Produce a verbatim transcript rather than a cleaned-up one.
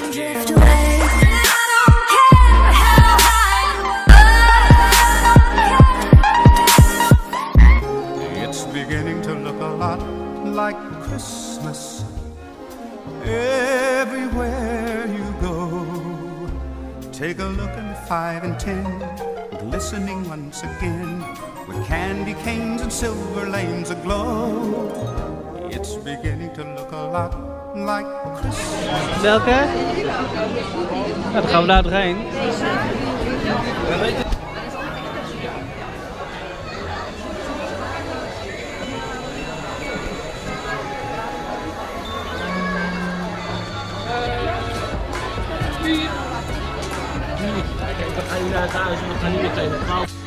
drift away. It's beginning to look a lot like Christmas everywhere you go. Take a look at the five and ten, glistening once again, with candy canes and silver lanes aglow. It's beginning to look a lot like Christmas. Welke? Ja, dan gaan we daar doorheen. We gaan nu naar het huis en we gaan nu meteen naar twaalf.